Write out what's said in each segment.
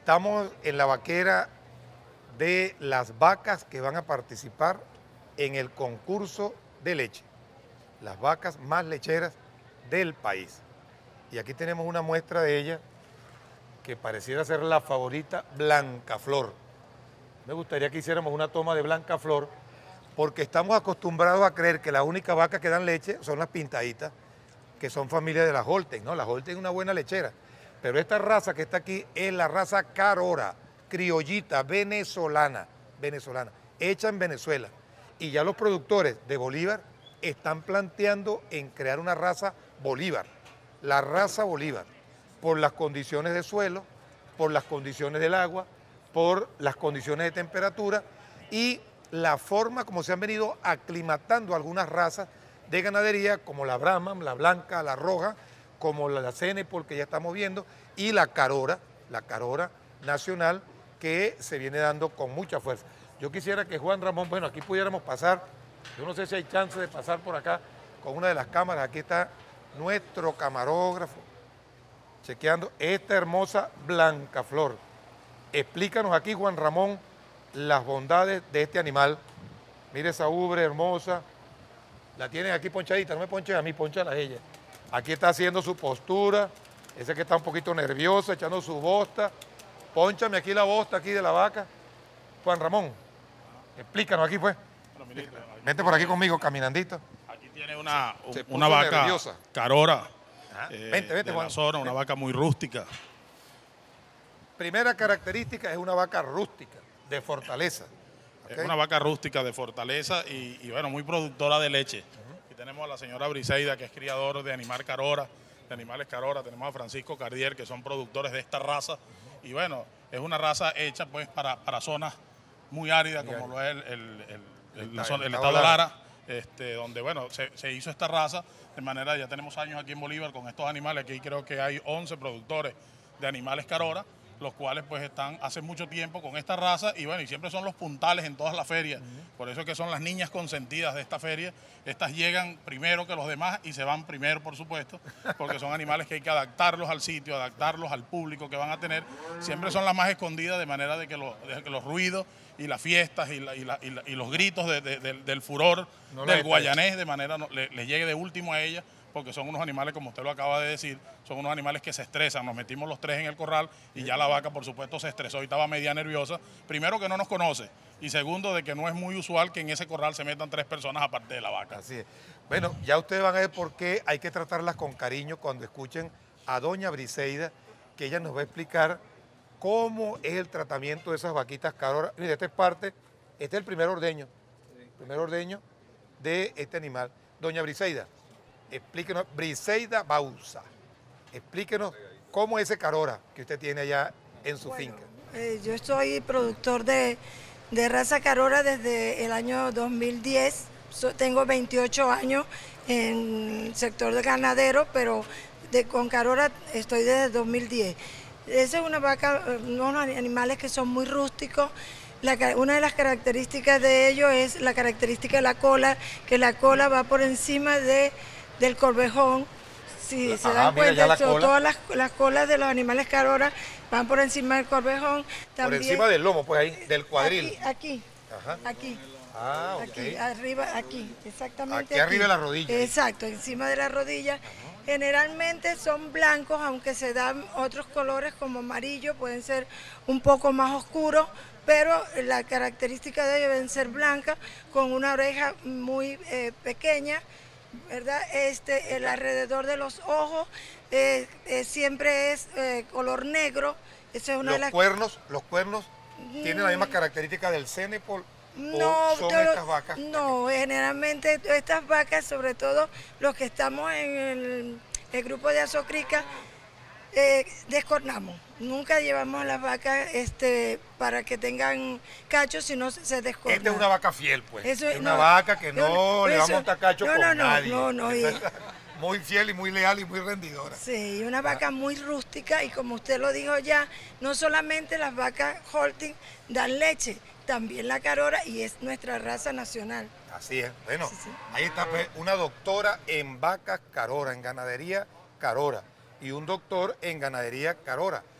Estamos en la vaquera de las vacas que van a participar en el concurso de leche. Las vacas más lecheras del país. Y aquí tenemos una muestra de ella que pareciera ser la favorita, Blancaflor. Me gustaría que hiciéramos una toma de Blancaflor porque estamos acostumbrados a creer que las únicas vacas que dan leche son las pintaditas, que son familia de las Holstein, ¿no? La Holstein es una buena lechera. Pero esta raza que está aquí es la raza Carora, criollita, venezolana, hecha en Venezuela. Y ya los productores de Bolívar están planteando en crear una raza Bolívar, la raza Bolívar, por las condiciones de suelo, por las condiciones del agua, por las condiciones de temperatura y la forma como se han venido aclimatando algunas razas de ganadería, como la Brahman, la blanca, la roja, como la Cenepol que ya estamos viendo, y la Carora nacional, que se viene dando con mucha fuerza. Yo quisiera que Juan Ramón, bueno, aquí pudiéramos pasar, yo no sé si hay chance de pasar por acá con una de las cámaras, aquí está nuestro camarógrafo, chequeando esta hermosa Blancaflor. Explícanos aquí, Juan Ramón, las bondades de este animal. Mire esa ubre hermosa, la tienen aquí ponchadita, no me ponches a mí, ponchala a ella. Aquí está haciendo su postura, ese que está un poquito nervioso, echando su bosta. Pónchame aquí la bosta aquí de la vaca. Juan Ramón, explícanos aquí pues. Bueno, vente por aquí conmigo, caminandito. Aquí tiene una vaca nerviosa. Carora, vente, de Juan. la zona, una vaca muy rústica. Primera característica es una vaca rústica, de fortaleza. Es una vaca rústica de fortaleza y bueno, muy productora de leche. Aquí tenemos a la señora Briseida, que es criador de animales Carora. Tenemos a Francisco Cardier, que son productores de esta raza. Y bueno, es una raza hecha pues para zonas muy áridas, como lo es el estado Lara, donde bueno, se hizo esta raza. De manera, ya tenemos años aquí en Bolívar con estos animales. Aquí creo que hay 11 productores de animales Carora, los cuales pues están hace mucho tiempo con esta raza y bueno, y siempre son los puntales en todas las ferias. Por eso es que son las niñas consentidas de esta feria. Estas llegan primero que los demás y se van primero, por supuesto, porque son animales que hay que adaptarlos al sitio, adaptarlos al público que van a tener. Siempre son las más escondidas, de manera de que los ruidos y las fiestas y los gritos del furor del guayanés, de manera les llegue de último a ellas, porque son unos animales, como usted lo acaba de decir, son unos animales que se estresan. Nos metimos los tres en el corral y ya la vaca, por supuesto, se estresó y estaba media nerviosa. Primero, que no nos conoce, y segundo, de que no es muy usual que en ese corral se metan 3 personas aparte de la vaca. Así es. Bueno, ya ustedes van a ver por qué hay que tratarlas con cariño cuando escuchen a doña Briseida, que ella nos va a explicar cómo es el tratamiento de esas vaquitas Carora. Mire, este es el primer ordeño de este animal. Doña Briseida, explíquenos, Briseida Bauza, explíquenos cómo es ese Carora que usted tiene allá en su finca. Yo soy productor de raza Carora desde el año 2010. Tengo 28 años en el sector de ganadero, pero con Carora estoy desde 2010. Esa es una vaca, unos animales que son muy rústicos. Una de las características de ellos es la característica de la cola, que la cola va por encima del corvejón. Si se dan cuenta, todas las colas de los animales Carora van por encima del corvejón. También, por encima del lomo, pues ahí, del cuadril. Aquí. Ah, ok. Aquí, arriba, aquí, exactamente. Aquí arriba de la rodilla. Exacto, encima de la rodilla. Generalmente son blancos, aunque se dan otros colores como amarillo, pueden ser un poco más oscuros, pero la característica de ellos deben ser blancas, con una oreja muy pequeña, ¿verdad? El alrededor de los ojos siempre es color negro. Esa es una los cuernos tienen la misma característica del Cenepol. No, ¿son estas vacas? No, generalmente estas vacas, sobre todo los que estamos en el grupo de Azocrica, descornamos. Nunca llevamos las vacas para que tengan cachos, sino se descornan. Esta es una vaca fiel, pues. Es una vaca que no le va a montar cacho con nadie. No. Muy fiel y muy leal y muy rendidora. Sí, una vaca muy rústica y como usted lo dijo ya, no solamente las vacas Holstein dan leche, también la Carora, y es nuestra raza nacional. Así es. Bueno, ahí está pues, una doctora en vacas Carora, en ganadería Carora, y un doctor en ganadería Carora.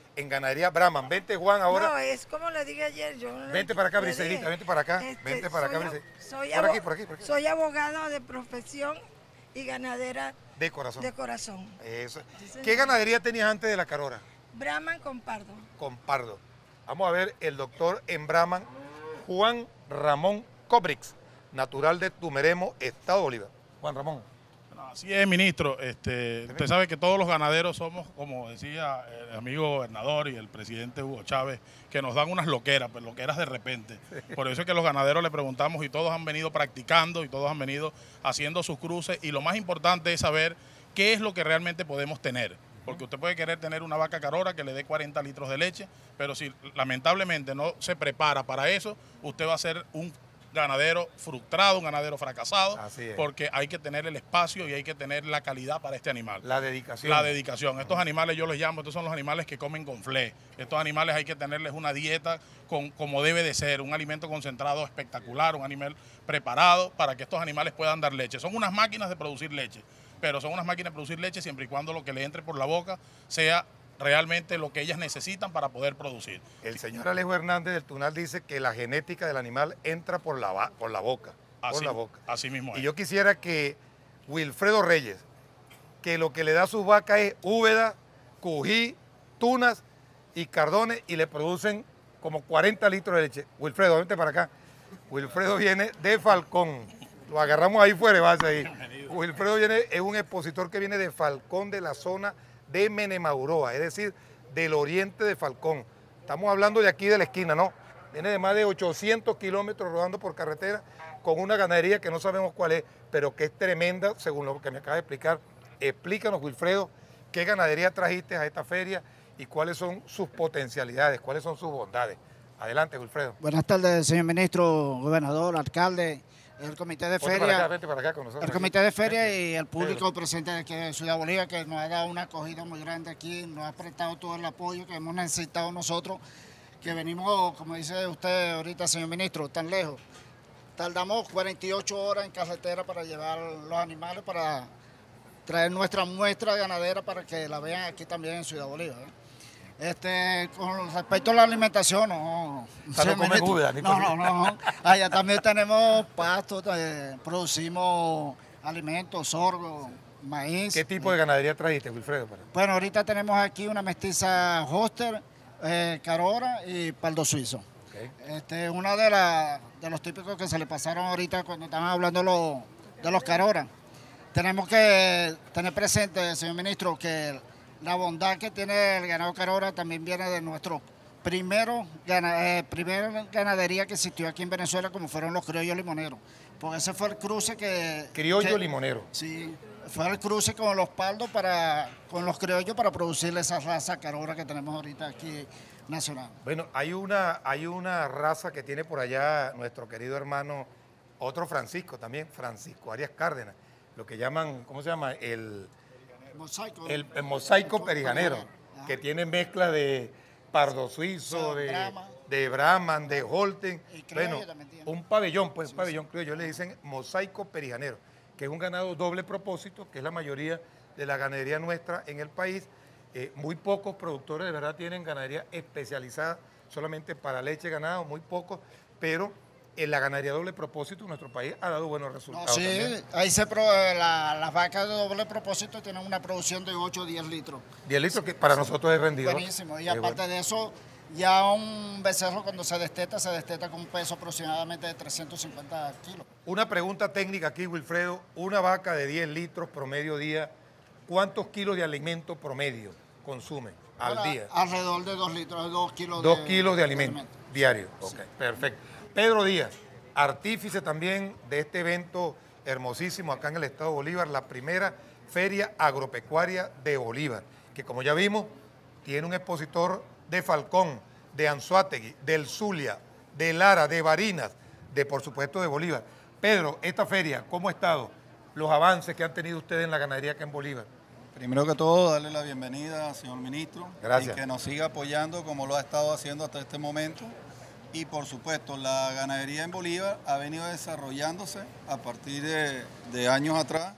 en Ganadería Brahman. Vente, Juan, ahora. No, es como le dije ayer. Vente para acá, Briseidita, vente para acá. Vente para acá, Briseidita. Por aquí. Soy abogado de profesión y ganadera de corazón. De corazón. Eso. Sí, ¿Qué ganadería tenías antes de la Carora? Brahman con pardo. Con pardo. Vamos a ver el doctor en Brahman, Juan Ramón Cobrix, natural de Tumeremo, Estado Bolívar. Juan Ramón. Bueno, así es, ministro. Usted sabe que todos los ganaderos somos, como decía el amigo gobernador y el presidente Hugo Chávez, que nos dan unas loqueras, pero loqueras de repente. Por eso es que los ganaderos le preguntamos y todos han venido practicando y todos han venido haciendo sus cruces. Y lo más importante es saber qué es lo que realmente podemos tener. Porque usted puede querer tener una vaca carora que le dé 40 litros de leche, pero si lamentablemente no se prepara para eso, usted va a ser un ganadero frustrado, un ganadero fracasado, porque hay que tener el espacio y hay que tener la calidad para este animal. La dedicación. La dedicación. Estos animales yo les llamo, estos son los animales que comen con fle. Estos animales hay que tenerles una dieta como debe de ser, un alimento concentrado espectacular, un animal preparado para que estos animales puedan dar leche. Son unas máquinas de producir leche, pero son unas máquinas de producir leche siempre y cuando lo que le entre por la boca sea realmente lo que ellas necesitan para poder producir. El señor Alejo Hernández del Tunal dice que la genética del animal entra por la boca. Así mismo es. Y yo quisiera que Wilfredo Reyes, que lo que le da a sus vacas es úbeda, cují, tunas y cardones y le producen como 40 litros de leche. Wilfredo, vente para acá. Wilfredo viene de Falcón. Lo agarramos ahí fuera, base ahí. Wilfredo es un expositor que viene de Falcón, de la zona de Menemauroa, es decir, del oriente de Falcón. Estamos hablando de aquí de la esquina, ¿no? Viene de más de 800 kilómetros rodando por carretera con una ganadería que no sabemos cuál es, pero que es tremenda, según lo que me acaba de explicar. Explícanos, Wilfredo, qué ganadería trajiste a esta feria y cuáles son sus potencialidades, cuáles son sus bondades. Adelante, Wilfredo. Buenas tardes, señor ministro, gobernador, alcalde, el comité de feria. Vente para acá con nosotros. El comité de feria y el público presente aquí de Ciudad Bolívar, que nos ha dado una acogida muy grande aquí, nos ha prestado todo el apoyo que hemos necesitado nosotros, que venimos, como dice usted ahorita, señor ministro, tan lejos. Tardamos 48 horas en carretera para llevar los animales, para traer nuestra muestra ganadera para que la vean aquí también en Ciudad Bolívar. Con respecto a la alimentación, no. No. Allá también tenemos pastos, producimos alimentos, sorgo, maíz. ¿Qué tipo de ganadería trajiste, Wilfredo? Bueno, ahorita tenemos aquí una mestiza Hoster, Carora y Pardo Suizo. Okay. Una de los típicos que se le pasaron ahorita cuando estaban hablando de los Carora. Tenemos que tener presente, señor ministro, que la bondad que tiene el ganado Carora también viene de nuestro primera ganadería que existió aquí en Venezuela, como fueron los criollos limoneros. Porque ese fue el cruce limonero. Sí, fue el cruce con los pardos con los criollos para producir esa raza Carora que tenemos ahorita aquí nacional. Bueno, hay una raza que tiene por allá nuestro querido hermano, otro Francisco también, Francisco Arias Cárdenas, lo que llaman, ¿cómo se llama? El mosaico periganero, que tiene mezcla de pardo suizo, de Brahman, de Holten. Bueno, un pabellón, pues, pabellón criollo, le dicen mosaico periganero, que es un ganado doble propósito, que es la mayoría de la ganadería nuestra en el país. Muy pocos productores de verdad tienen ganadería especializada solamente para leche de ganado, muy pocos, pero en la ganadería doble propósito en nuestro país ha dado buenos resultados. Sí, también. Ahí las vacas de doble propósito tienen una producción de 8 o 10 litros. 10 litros que para nosotros es rendido. Buenísimo, y aparte de eso, ya un becerro cuando se desteta con un peso aproximadamente de 350 kilos. Una pregunta técnica aquí, Wilfredo, una vaca de 10 litros promedio día, ¿cuántos kilos de alimento promedio consume al día? Alrededor de 2 litros, 2 kilos 2 kilos de alimento diario. Sí. Ok, perfecto. Pedro Díaz, artífice también de este evento hermosísimo acá en el estado de Bolívar, la primera feria agropecuaria de Bolívar, que como ya vimos, tiene un expositor de Falcón, de Anzoátegui, del Zulia, de Lara, de Barinas, por supuesto de Bolívar. Pedro, esta feria, ¿cómo ha estado? Los avances que han tenido ustedes en la ganadería acá en Bolívar. Primero que todo, darle la bienvenida, señor ministro. Gracias. Y que nos siga apoyando como lo ha estado haciendo hasta este momento. Y por supuesto, la ganadería en Bolívar ha venido desarrollándose a partir de años atrás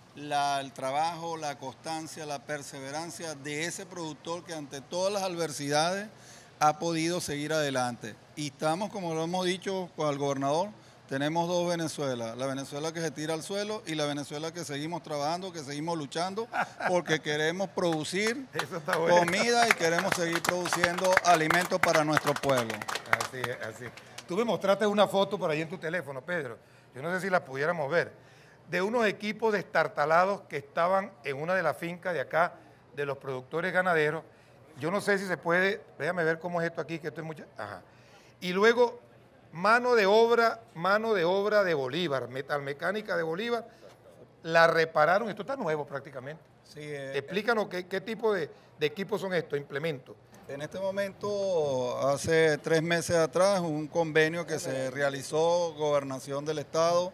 el trabajo, la constancia, la perseverancia de ese productor que ante todas las adversidades ha podido seguir adelante. Y estamos, como lo hemos dicho con el gobernador, tenemos dos Venezuelas, la Venezuela que se tira al suelo y la Venezuela que seguimos trabajando, que seguimos luchando, porque queremos producir comida y queremos seguir produciendo alimentos para nuestro pueblo. Así es, así. Tú me mostraste una foto por ahí en tu teléfono, Pedro, yo no sé si la pudiéramos ver, de unos equipos destartalados que estaban en una de las fincas de acá, de los productores ganaderos. Yo no sé si se puede, déjame ver cómo es esto aquí, que esto es mucha... Ajá. Y luego... mano de obra de Bolívar, metalmecánica de Bolívar, la repararon, esto está nuevo prácticamente. Sí, explícanos qué tipo de equipos son estos, implementos. En este momento, hace 3 meses atrás, un convenio que se realizó, Gobernación del Estado,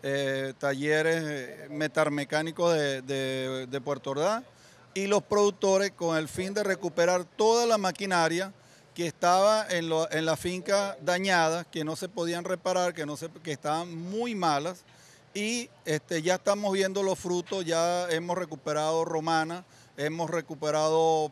talleres metalmecánicos de Puerto Ordaz y los productores con el fin de recuperar toda la maquinaria que estaba en la finca dañada, que no se podían reparar, que estaban muy malas, y ya estamos viendo los frutos. Ya hemos recuperado romanas, hemos recuperado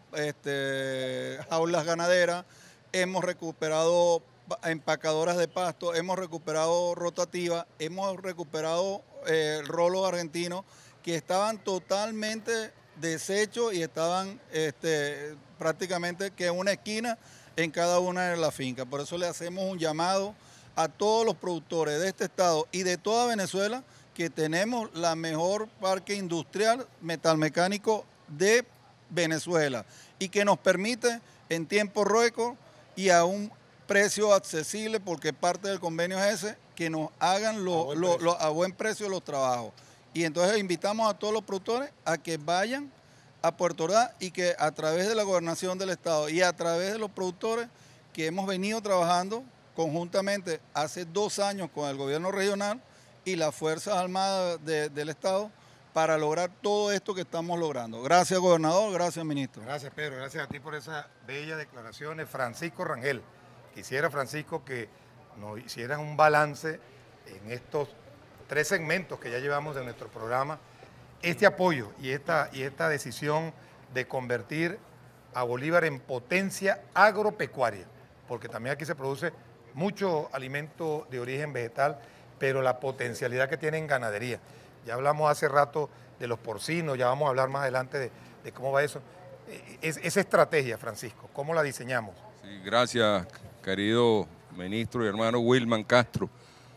jaulas ganaderas, hemos recuperado empacadoras de pasto, hemos recuperado rotativas, hemos recuperado rolos argentinos que estaban totalmente deshechos y estaban prácticamente que en una esquina en cada una de las fincas. Por eso le hacemos un llamado a todos los productores de este estado y de toda Venezuela, que tenemos la mejor parque industrial metalmecánico de Venezuela y que nos permite en tiempo récord y a un precio accesible, porque parte del convenio es ese, que nos hagan a buen precio los trabajos. Y entonces invitamos a todos los productores a que vayan a Puerto Ordaz y que a través de la Gobernación del Estado y a través de los productores que hemos venido trabajando conjuntamente hace 2 años con el gobierno regional y las Fuerzas Armadas del Estado para lograr todo esto que estamos logrando. Gracias, gobernador, gracias, ministro. Gracias, Pedro, gracias a ti por esas bellas declaraciones. Francisco Rangel, quisiera, Francisco, que nos hicieras un balance en estos 3 segmentos que ya llevamos de nuestro programa, este apoyo y esta decisión de convertir a Bolívar en potencia agropecuaria, porque también aquí se produce mucho alimento de origen vegetal, pero la potencialidad que tiene en ganadería. Ya hablamos hace rato de los porcinos, ya vamos a hablar más adelante de cómo va eso. Esa estrategia, Francisco, ¿cómo la diseñamos? Sí, gracias, querido ministro y hermano Wilman Castro.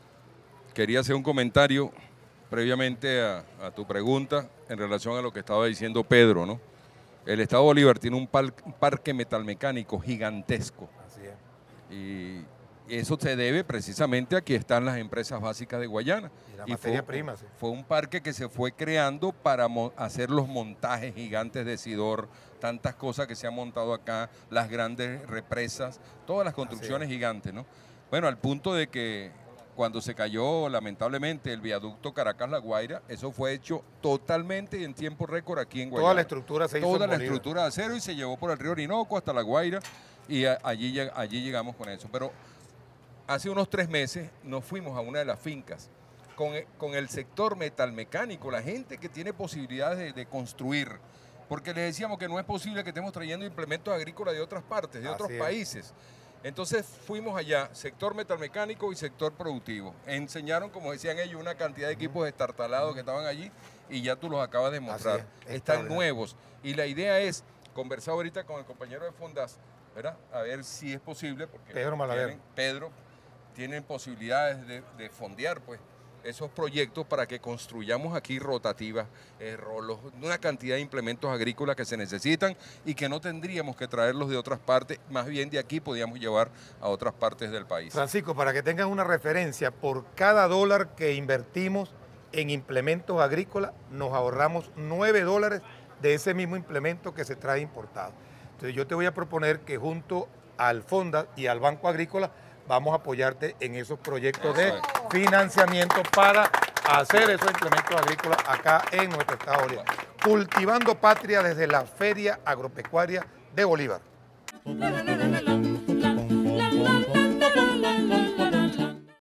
Quería hacer un comentario previamente a tu pregunta en relación a lo que estaba diciendo Pedro, ¿no? El Estado Bolívar tiene un parque metalmecánico gigantesco. Así es. Y eso se debe precisamente a que están las empresas básicas de Guayana. Y la materia prima, sí. Fue un parque que se fue creando para hacer los montajes gigantes de Sidor, tantas cosas que se han montado acá, las grandes represas, todas las construcciones gigantes, ¿no? Bueno, al punto de que cuando se cayó lamentablemente el viaducto Caracas-La Guaira, eso fue hecho totalmente y en tiempo récord aquí en Guayana. Toda la estructura se hizo en Toda la Bolívar. estructura de acero y se llevó por el río Orinoco hasta La Guaira y allí llegamos con eso. Pero hace unos 3 meses nos fuimos a una de las fincas con el sector metalmecánico, la gente que tiene posibilidades de construir, porque les decíamos que no es posible que estemos trayendo implementos agrícolas de otras partes, de otros países. Entonces fuimos allá, sector metalmecánico y sector productivo. Enseñaron, como decían ellos, una cantidad de equipos destartalados que estaban allí y ya tú los acabas de mostrar. Están nuevos. Y la idea es conversar ahorita con el compañero de Fondas, ¿verdad? A ver si es posible, porque Pedro tienen posibilidades de fondear, pues, esos proyectos para que construyamos aquí rotativas, rolos, una cantidad de implementos agrícolas que se necesitan y que no tendríamos que traerlos de otras partes, más bien de aquí podíamos llevar a otras partes del país. Francisco, para que tengas una referencia, por cada $1 que invertimos en implementos agrícolas, nos ahorramos $9 de ese mismo implemento que se trae importado. Entonces yo te voy a proponer que junto al Fonda y al Banco Agrícola vamos a apoyarte en esos proyectos de financiamiento para hacer esos implementos agrícolas acá en nuestro estado Bolívar. Cultivando Patria desde la Feria Agropecuaria de Bolívar.